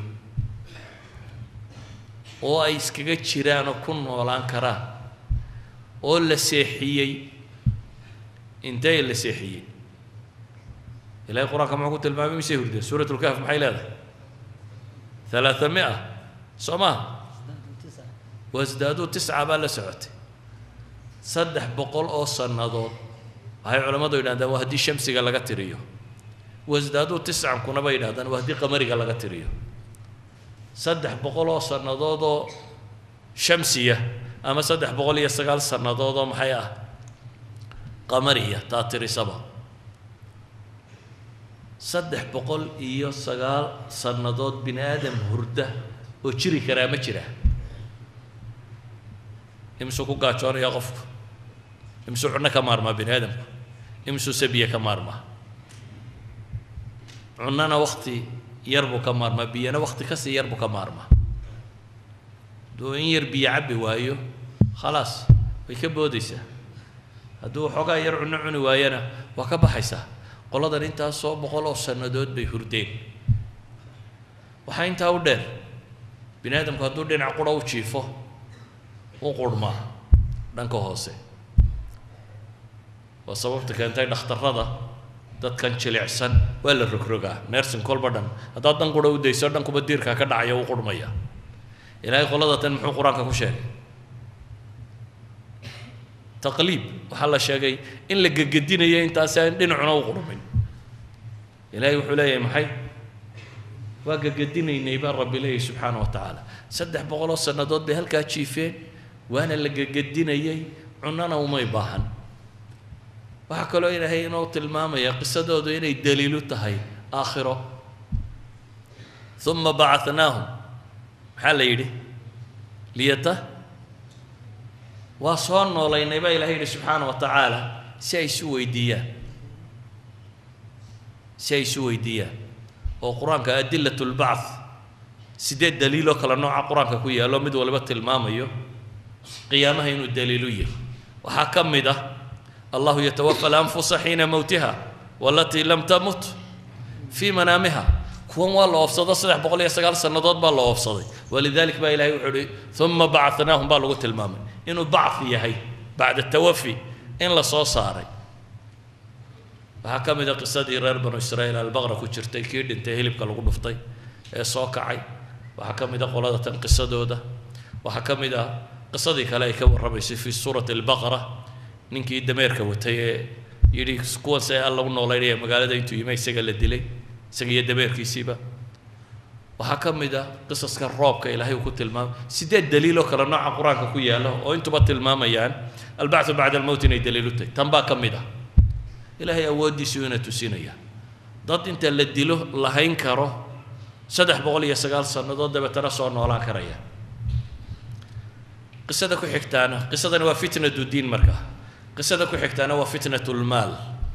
oo ay iskaga jiraan oo ku noolaan karaan oo la seexiyey intee la seexiyey ilaahay qur-aanka muxuu ku tilmaamay mise hurdeen suurat lkahf maxay leedahay ثلاثمائة سما وازدادوا تسعة بلا سعتي صدح بقول أو صنادود هاي علماء دو ينادون وهدي شمسي قال لك تريو وازدادوا تسعة كنا بينادون وهدي قمري قال لك تريو صدح بقول أو صنادود شمسية أما صدح بقول يسقال صنادود محياه قمرية تاتري سبا صدح بقول إيو سقال صنادود بن آدم هرده وشري كرامة شره امسوا كوكاتشون يا غفك امسوا عنا كمارما بن آدم امسوا سبية كمارما عنانا وقتي يربو كمارما بينا وقتي كسي يربو كمارما دو إن يربي عبي وايو خلاص ويكبو ديسه hadduu xoogaa yar cunno cuni waayana waa ka baxaysaa qoladan intaas soo boqol oo sannadood bay hurdeen waxaa intaa u dheer bini aadamku hadduu dhinac qura u jiifo u qurhmaa dhanka hoose waa sababta keentay dhakhtarrada dadkan jilicsan waa la rogrogaa neersin kolba dhan haddaad dhan qura u dayso dhankuba diirkaa ka dhacaya u qurhmaya ilaahay qolada tan muxuu qur-aanka ku sheegay taqliib waxaa la sheegay in la gegedinayo intaasi aan dhinacuna u qurhmin ilaahay wuxuu leeyahay maxay waa gegedinaynay baa rabbi leeyahay subxaana wa tacaala saddex boqoloo sannadood bay halkaa jiifeen waana la gegedinayay cunnana umay baahan waxaa kaloo ilaahay inuu tilmaamaya qisadoodu inay daliilu tahay aakhiro uma bacatnaahum maxaa la yidhi liyata waa soo noolaynay baa ilahay yidhi subxaana wa tacaala si ay isu weydiiyaan si ay isu weydiiyaan oo qur-aanka adilat lbacth sideed daliiloo kale nooca qur-aanka ku yaallo mid waliba tilmaamayo qiyaamaha inuu daliilu yahay waxaa ka mid ah allahu yatawafa alanfusa xiina mowtiha walatii lam tamut fii manaamiha kuwan waa la oofsado saddex boqol iyo sagaal sannadood baa la oofsaday walidalik baa ilahay wuxuu uhi uma bacatnaahum baa lagu tilmaamay inuu bacthi yahay bacda tawafi in la soo saaray waxaa ka mid a qisadii reer banu israa'iil albaqra ku jirtay kii dhintay hilibka lagu dhuftay ee soo kacay waxaa ka mid a qolada tan qisadooda waxaa ka mid ah qisadii kale ay ka warramaysay fii suurati albaqara ninkii dameerka watay ee yidhi kuwan see alla u noolaynaya magaalada intuu yima isaga la dilay isaga iyo dameerkiisiiba waxaa ka mid ah qisaska roobka ilaahay uu ku tilmaamay sideed daliiloo kale nooca qur-aanka ku yaalla oo intuba tilmaamayaan albacthu bacda almowt inay daliilu tahay tan baa ka mid ah ilaahay awooddiisu ina tusinaya dad inta la dilo lahayn karo saddex boqol iyo sagaal sannadood dabeetana soo noolaan karaya qisada ku xigtaana qisadani waa fitnatu diin markaa qisada ku xigtaana waa fitnatu lmaal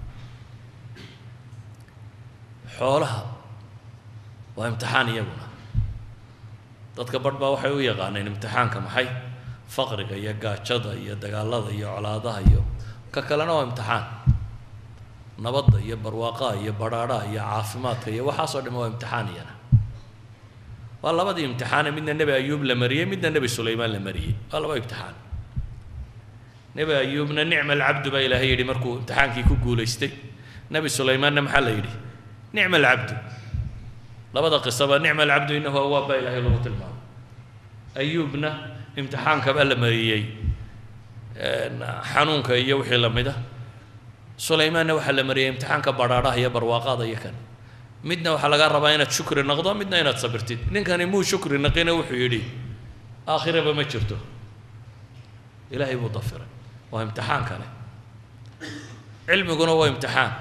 xoolaha waa imtixaan iyaguna dadka badh baa waxay u yaqaaneen imtixaanka maxay faqriga iyo gaajada iyo dagaalada iyo colaadaha iyo ka kalena waa imtixaan nabadda iyo barwaaqaha iyo badhaadhaha iyo caafimaadka iyo waxaasoo dhan waa imtixaan iyana waa labadii imtixaane midna nebi ayuub la mariyey midna nebi sulaymaan la mariyey waa laba imtixaan nebi ayuubna nicma alcabdu baa ilaahay yidhi markuu imtixaankii ku guulaystay nebi sulaymaanna maxaa la yidhi nicma alcabdu labada qisaba nicma alcabdu innahu awaab baa ilaahay lagu tilmaamay ayuubna imtixaanka baa la mariyey xanuunka iyo wixii la mid ah sulaymaanna waxaa la mariyey imtixaanka badhaadhaha iyo barwaaqaada iyo kan midna waxaa lagaa rabaa inaad shukri noqdo midna inaad sabirtid ninkani muu shukri naqina wuxuu yidhi aakhiraba ma jirto ilaahay buu dafiray waa imtixaan kale cilmiguna waa imtixaan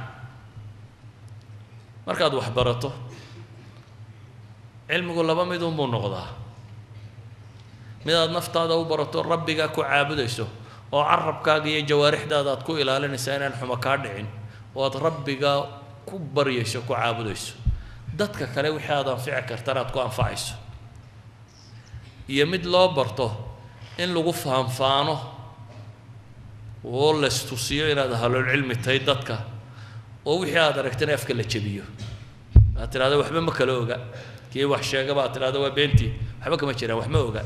markaad wax barato cilmigu laba mid unbuu noqdaa midaad naftaada u barato rabbigaa ku caabudayso oo carabkaaga iyo jawaarixdaada aad ku ilaalinaysaa inaan xumo kaa dhicin oo aad rabbigaa ku baryayso ku caabudayso dadka kale wixii aad anfici kartana aad ku anfacayso iyo mid loo barto in lagu faanfaano oo la istusiyo inaad ahlulcilmi tahay dadka oo wixii aad aragtana afka la jebiyo aad tidhahdo waxba ma kala oga kii wax sheegaba aad tidhahdo waa beentii waxba kama jiraan wax ma oga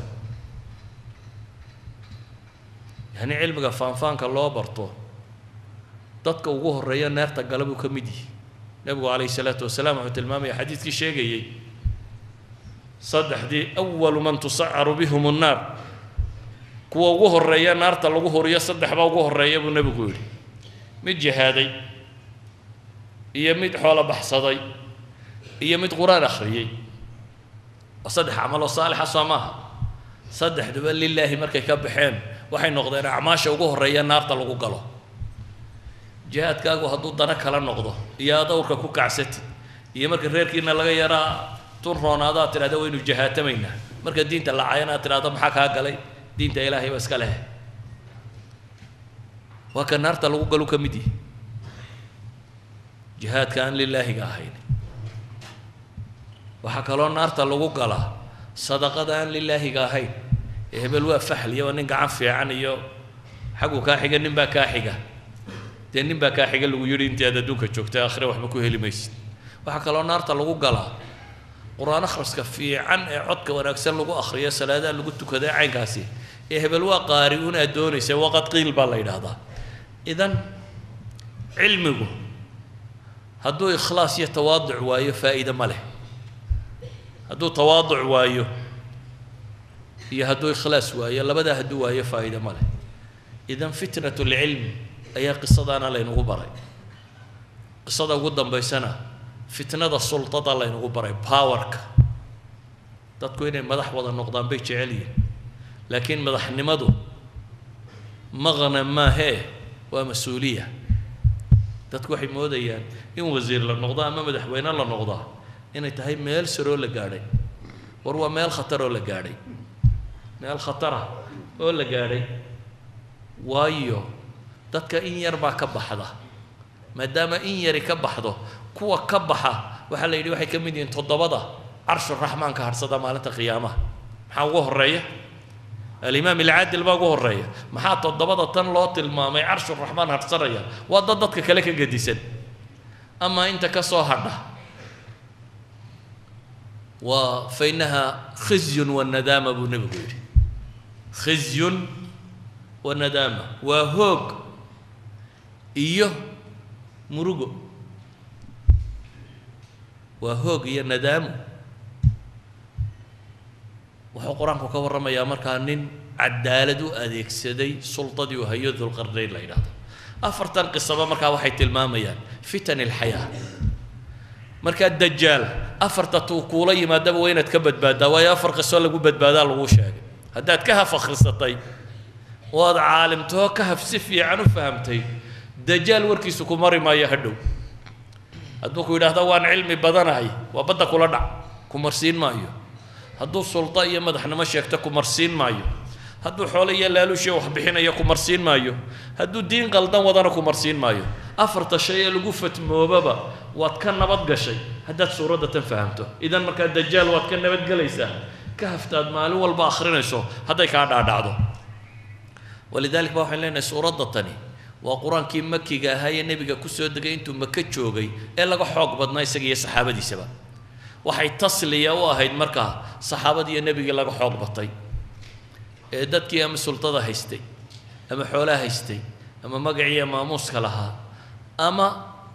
yani cilmiga faanfaanka loo barto dadka ugu horreeya neerta gala buu ka mid yihi nebigu calayhi salaatu wasalaam wuxuu tilmaamaya xadiidkii sheegayey saddexdii awalu man tusacaru bihum annaar kuwa ugu horreeya naarta lagu horiyo saddexbaa ugu horreeya buu nebigu yidhi mid jihaaday iyo mid xoolo baxsaday iyo mid qur-aan akhriyey waa saddex camaloo saalixa soo maaha saddexduba lilaahi markay ka baxeen waxay noqdeen acmaasha ugu horreeya naarta lagu galo jihaadkaagu hadduu dana kala noqdo iyo aad awrka ku kacsatid iyo marka reerkiina laga yaraa tun roonaado aad tidhahda waynu jihaatamaynaa marka diinta lacayana aad tidhahdo maxaa kaa galay diinta ilaahay ba iska leh waa ka naarta lagu galu ka mid yihi jihaadka aan lilaahiga ahayn waxaa kaloo naarta lagu galaa sadaqada aan lilaahiga ahayn ee hebel waa faxliya waa nin gacan fiican iyo xaggu kaa xiga nin baa kaa xiga dee nin baa kaa xiga lagu yidhi intii aad adduunka joogtay aakhire waxba ku heli maysid waxaa kaloo naarta lagu galaa qur'aan akhriska fiican ee codka wanaagsan lagu akhriyo salaadaha lagu tukaday caynkaasi ee hebel waa qaari un aad doonaysa waqad qiil baa la yidhaahdaa idan cilmigu hadduu ikhlaas iyo tawaaduc waayo faa'iido ma leh hadduu tawaaduc waayo iyo hadduu ikhlaas waayo labadaa hadduu waayo faa'iido ma leh idan fitnatu lcilm ayaa qisadaana laynagu baray qisada ugu dambaysana fitnada sultada laynagu baray powerka dadku inay madax wada noqdaan bay jecel yihiin laakiin madaxnimadu maqnam maahee waa mas-uuliya dadku waxay moodayaan in wasiir la noqdo ama madaxweyne la noqdaa inay tahay meel saroo la gaadhay war waa meel khataroo la gaadhay meel khatara oo la gaadhay waayo dadka in yar baa ka baxda maadaama in yari ka baxdo kuwa ka baxa waxaa la yidhi waxay ka mid yihiin toddobada carshu raxmaanka hadhsada maalinta qiyaamaha maxaa ugu horreeya alimaam alcaadil baa ugu horreeya maxaa toddobada tan loo tilmaamay carshu raxmaan hadhsanaya waa dad dadka kale ka gedisan amaa inta ka soo hadha waa fa innaha khizyun wanadaama buu nebigu yidhi khizyun wanadaama waa hoog iyo murugo waa hoog iyo nadaamo wuxuu qur-aanku ka warramayaa markaa nin cadaalad u adeegsaday sultadii uu hayo dulqarnayn la yidhaahdo afartan qisaba markaa waxay tilmaamayaan fitan alxayaa markaa dajaal afarta tuu kuula yimaadaba waa inaad ka badbaaddaa waayo afar qiso lagu badbaadaa lagu sheegay haddaad ka haf akhrisatay oo aad caalimtoo ka haf si fiican u fahamtay dajaal warkiisu ku mari maayo hadhow hadduu ku yidhaahdo waan cilmi badanahay waa badda kula dhac ku marsiin maayo hadduu sulta iyo madaxnimo sheegto ku marsiin maayo hadduu xoolo iyo laaluushiyo wax bixinayo ku marsiin maayo hadduu diin qaldan wadana ku marsiin maayo afarta shay ee lagu fatmoobaba waad ka nabad gashay haddaad suuradda tan fahamto idan markaa dajaal waad ka nabadgelaysaa ka haftaad maalin walba akhrinayso hadday kaa dhaadhacdo walidaalika ba waxaan leenahay suuradda tani waa qur-aankii makiga ahaa ee nebiga ku soo degay intuu maka joogay ee laga xoog badnaa isaga iyo saxaabadiisaba waxay tasliya u ahayd markaa saxaabadii iyo nebigii laga xoog batay ee dadkii ama sultada haystay ama xoolaha haystay ama magaciiyo maamuuska lahaa ama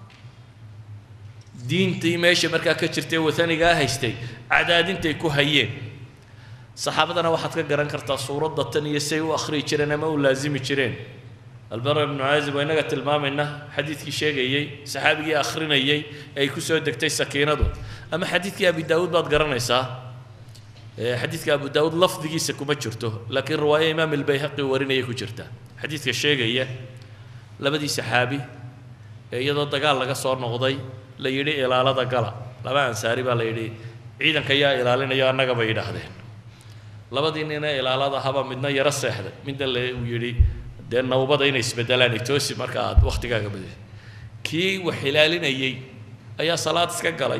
diintii meesha markaa ka jirtay watanigaa haystay cadaadintay ku hayeen saxaabadana waxaad ka garan kartaa suuradda tan iyo say u akhriyi jireen ama u laazimi jireen albara ibnu caazib waa inaga tilmaamayna xadiidkii sheegayey saxaabigii akhrinayey ay ku soo degtay sakiinadu ama xadiidkii abi daawuud baad garanaysaa xadiidka abu daawuud lafdigiisa kuma jirto laakiin riwaayo imaam albayhaqi warinayay ku jirta xadiidka sheegaya labadii saxaabi ee iyadoo dagaal laga soo noqday la yidhi ilaalada gala laba ansaari baa la yidhi ciidanka yaa ilaalinayo annaga bay yidhaahdeen labadii nina ilaalada haba midna yaro seexday midna la uu yidhi dee nawbada inay isbedelaan toosi marka aad waktigaaga badisay kii wax ilaalinayey ayaa salaad iska galay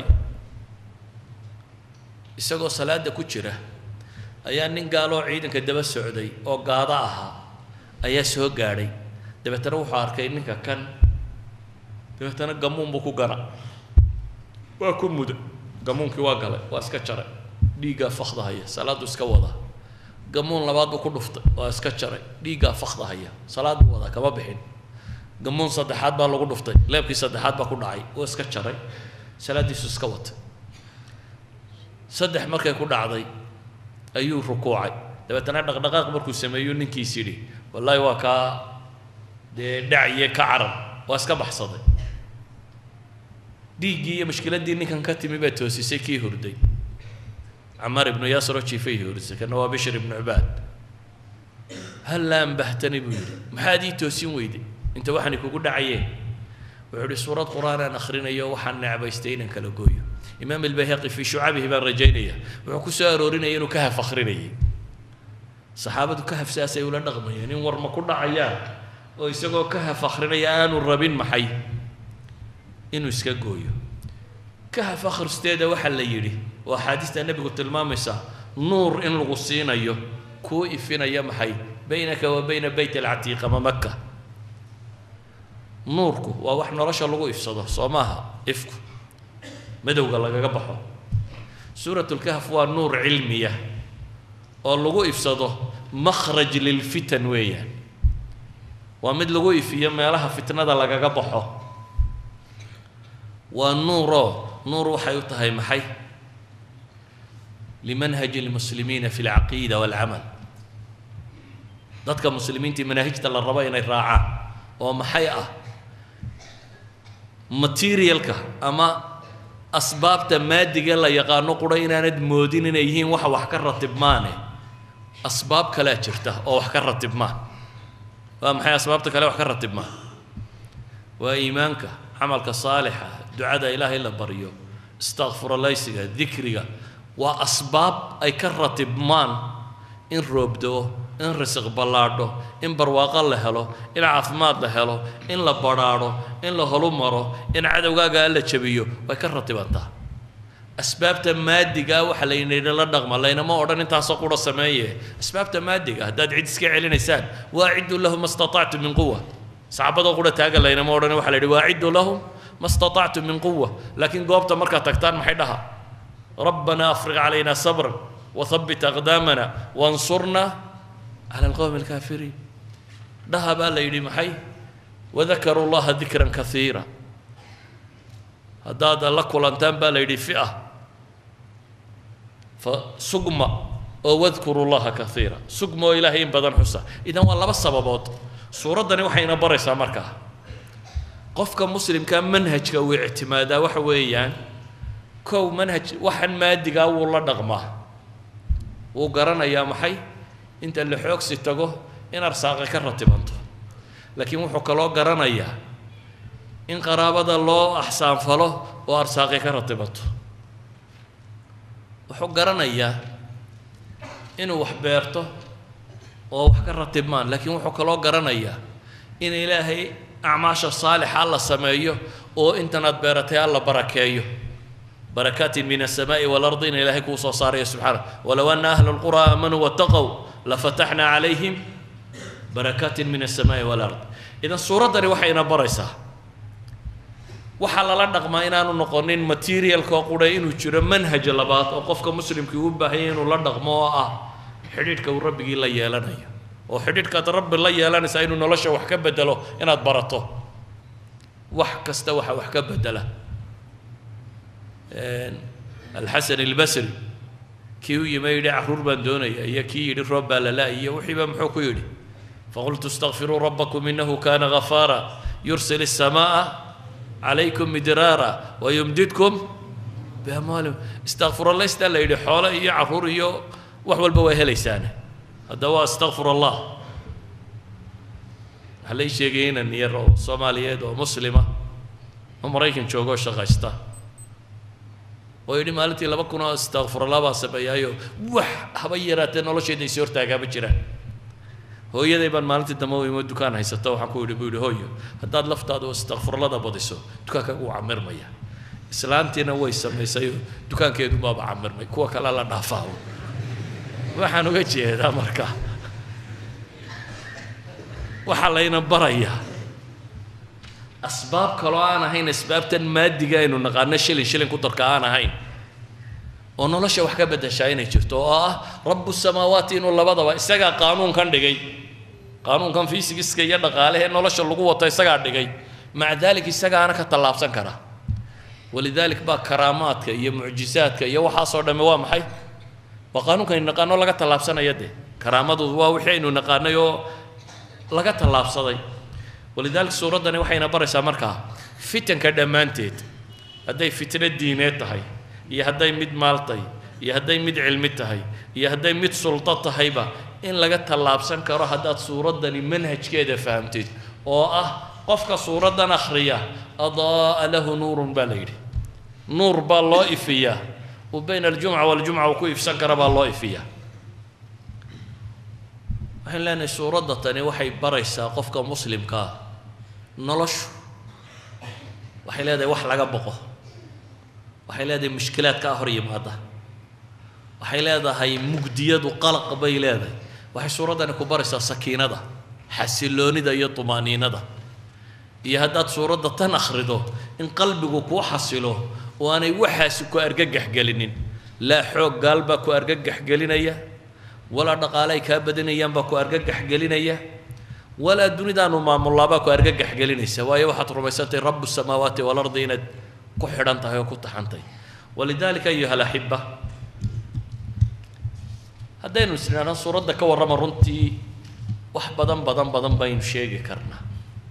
isagoo salaada ku jira ayaa nin gaaloo ciidanka daba socday oo gaado ahaa ayaa soo gaadhay dabeetana wuxuu arkay ninka kan dabeetana gamuun buu ku gana waa ku muda gamuunkii waa galay waa iska jaray dhiiggaa fakdahaya salaadu iska wada gamuun labaad buu ku dhuftay waa iska jaray dhiiggaa fakdahaya salaad buu wadaa kama bixin gamuun saddexaad baa lagu dhuftay leebkii saddexaad baa ku dhacay waa iska jaray salaadiisu iska watay saddex markay ku dhacday ayuu rukuucay dabeetana dhaqdhaqaaq markuu sameeyo ninkiis yidhi wallaahi waa kaa dee dhaciye ka carar waa iska baxsaday dhiiggii iyo mushkiladdii ninkan ka timi baa toosisay kii hurday camaar ibnu yaasiroo jiifay hurdisay kana waa bishir ibnu cubaad hallaa anbahtani buu yidhi maxaad ii toosin weyday inta waxaanay kugu dhacayeen wuxuu yidhi suurad qur-aan aan akhrinayo waxaan necbaystay inaan kala gooyo imaam albayhaqi fii shucabihi baan rajaynaya wuxuu ku soo aroorinaya inuu kahaf akhrinayay saxaabadu kahaf saasay ula dhaqmayeen in war ma ku dhacayaan oo isagoo kahaf akhrinaya aanu rabin maxay inuu iska gooyo kahaf akhristeeda waxaa la yidhi oo axaadiista nebigu tilmaamaysa nuur in lagu siinayo kuu ifinaya maxay baynaka wa bayna bayt alcatiiq ama maka nuurku waa wax nolosha lagu ifsado soo maaha ifku madowga lagaga baxo suuratul kahf waa nuur cilmiya oo lagu ifsado makhraj lilfitan weeyaan waa mid lagu ifiyo meelaha fitnada lagaga baxo waa nuuro nuur waxay u tahay maxay limanhaj almuslimiina fi alcaqiida walcamal dadka muslimiintii manaahijta la rabo inay raacaan oo maxay ah materialka ama asbaabta maadiga la yaqaano qura inaanad moodin inay yihiin waxa wax ka ratibmaane asbaab kale jirta oo wax ka ratibmaa waa maxay asbaabta kale wax ka ratibmaa waa iimaanka camalka saalixa ducada ilaahay la baryo istaghfirullaysiga dikriga waa asbaab ay ka ratibmaan in roobdo in risiq ballaadho in barwaaqo la helo in caafimaad la helo in la badhaadho in la holumaro in cadowgaaga la jabiyo way ka ratibantaa asbaabta maadiga waxa la yidhi la dhaqma laynama odhan intaasoo qura sameeye asbaabta maadiga haddaad cid iska celinaysaan waaciddu lahum mastatactum min quwa saxaabadoo qura taaga laynama odhan waxa la yidhi waaciddu lahum mastatactum min quwa laakiin goobta markaad tagtaan maxay dhaha rabbana afriq calayna sabran wathabbit aqdaamana wansurna على القوم الكافرين ذهب الليل محي وذكروا الله ذكرا كثيرا هذا لك ولنتان بالليل فئة فسقم واذكروا الله كثيرا سقم إلهي بدن حسا إذا والله بس سببات سورة دني وحين برس أمريكا قفك مسلم كان منهج كوي اعتمادا وحويان كو منهج وحن مادي والله دغمه وقرنا يا محي انت اللي xoog si tago in arsaaqo ka ratibanto laakiin wuxuu kala garanayaa in qaraabada loo ahsaan falo oo arsaaqo ka ratibanto wuxuu garanayaa inuu wax beerto oo wax ka ratibmaan laakiin wuxuu kala garanayaa in ilaahay acmaasha saalixa la sameeyo oo intaad beeratay alla barakeeyo بركات من السماء والأرض إن إلهك وصاري سبحانه ولو أن أهل القرى آمنوا واتقوا لفتحنا عليهم بركات من السماء والأرض إذا الصورة دي وحينا بريسة وحال لدق ما إنا نقولين ماتيريال كوقودا إنو جرى منهج لبات وقفك مسلم كيوبا هين ولدق ما حديدك ورب الله يالنا وحديدك رب الله يالنا ساينو نلشا وحكا بدله إنا تبرته وحكا استوحى وحكا بدله الحسن البصري كيو يما يدي عرور باندونيا يا كي يدي رب لا لا يا وحيبا محوكو يدي فقلت استغفروا ربكم انه كان غفارا يرسل السماء عليكم مدرارا ويمددكم باموال استغفر الله استلا يدي حوله يا عرور يا وحول بواه لسانه هذا استغفر الله هل شيغين ان يرو صوماليات ومسلمه امريكان جوجو شقاشتا ويدي مالتي لما كنا استغفر الله بسبيايو وح هبيرات نولشيدي سيور تاغا بجيران hooyaday baan maalintii dambe u imid dukaan haysato waxaan ku yidhi buu yidhi hooyo haddaad laftaada istakfurlada badiso dukaanka wuu camirmaya islaantiina way samaysay dukaankeedu baaba camirmay kuwa kale la dhaafaa waxaan uga jeedaa marka waxa layna baraya asbaab kale aan ahayn asbaabtan maadiga aynu naqaano shilin shilin ku darka aan ahayn oo nolosha wax ka bedeshaa inay jirto oo ah rabbu samaawaati inuu labadaba isaga qaanuunkan dhigay qaanuunkan fiisigiska iyo dhaqaalaha nolosha lagu wato isaga dhigay maca dalika isaga ana ka talaabsan kara walidalik ba karaamaadka iyo mucjisaadka iyo waxa soo dhameey waa maxay waa qaanuunkan naqaano laga talaabsanayo de karaamadu waa wixii aynu naqaanayo laga talaabsaday walidalik suuradani waxayna baraysaa markaa fitanka dhamaanteed haday fitna diineed tahay iyo haday mid maaltay iyo haday mid cilmi tahay iyo haday mid sulta tahayba in laga talaabsan karo hadaad suuradani manhajkeeda fahamtid oo ah qofka suuradan akhriya adaa lahu nuurun balayri nuur baa loo ifiya oo bayna aljumca waljumca ku ifsan kara baa loo ifiya waxaan leenahay suuradatani waxay baraysaa qofka muslimka noloshu waxay leedahay wax laga boqo waxay leedahay mushkilaadka hor yimaada waxay leedahay mugdiyadu qalaq bay leedahay waxay suuradani ku baraysaa sakiinada xasiloonida iyo tumaaniinada iyo haddaad suuradda tan akhrido in qalbigu kuu xasilo oo aanay waxaasi ku argagax gelinin laa xoog gaal baa ku argagax gelinaya walaa dhaqaale ay kaa badanayaan baa ku argagax gelinaya walaa dunidaanu maamullaabaa ku argagax gelinaysa waayo waxaad rumaysantay rabu samaawaati walardi inaad ku xidhan tahay oo ku taxantay walidaalika ayuha alaxiba haddaynu isnidhaahno suuradda ka warrama runtii wax badan badan badan baynu sheegi karnaa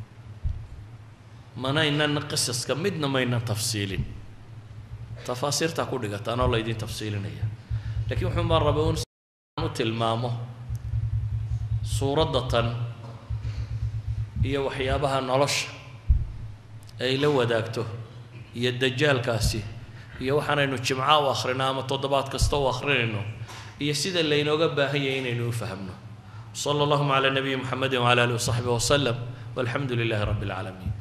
manaynan qisaska midna maynan tafsiilin tafaasiirtaa ku dhigataan oo laydin tafsiilinaya laakiin wuxuu baan rabay un u tilmaamo suuradda tan iyo waxyaabaha nolosha ay la wadaagto iyo dajaalkaasi iyo waxaanaynu jimca u akhrino ama toddobaad kasta u akhrinayno iyo sida laynooga baahan yahay inaynu u fahamno sala allahuma cala nabiyi muxamedin wacala alihi wasaxbihi wasalam walxamdu lilaahi rabbi alcaalamiin